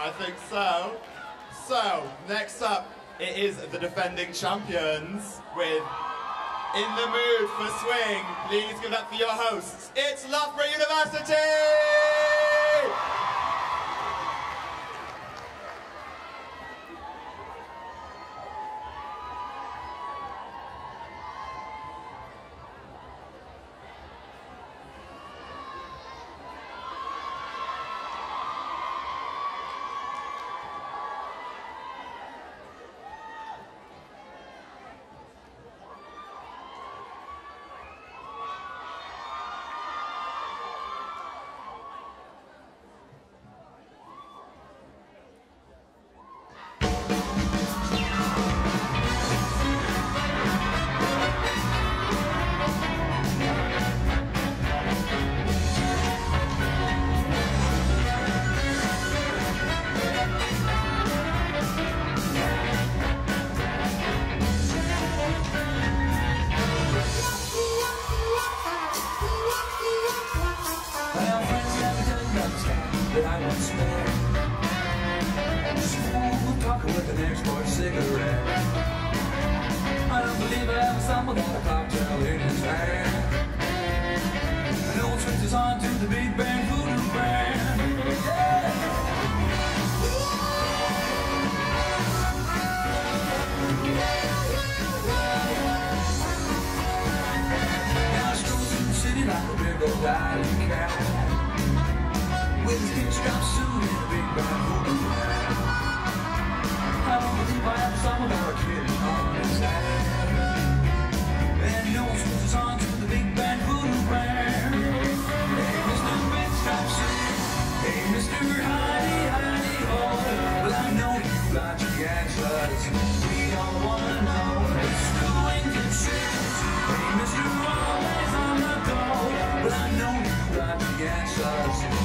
I think so. So, next up, it is the defending champions with In the Mood for Swing. Please give that for your hosts. It's Loughborough University! That I once met, smooth talker with an export cigarette. I don't believe I ever stumbled on a cocktail in his hand. An old switches on to the big band voodoo band. Yeah. Now I stroll through the city like a big old alley cat, with his pink striped suit and a big band voodoo band. I don't believe I ever stumbled on a kid on his hand. And no one switches on to the big band voodoo band. Hey, Mr. Big Striped Suit. Hey, Mr. Hidey, Hidey, Ho. Well, I know you got your answers. We all wanna know what's going to shoes. Hey, Mr. Always on the go. Well, I know you got the answers.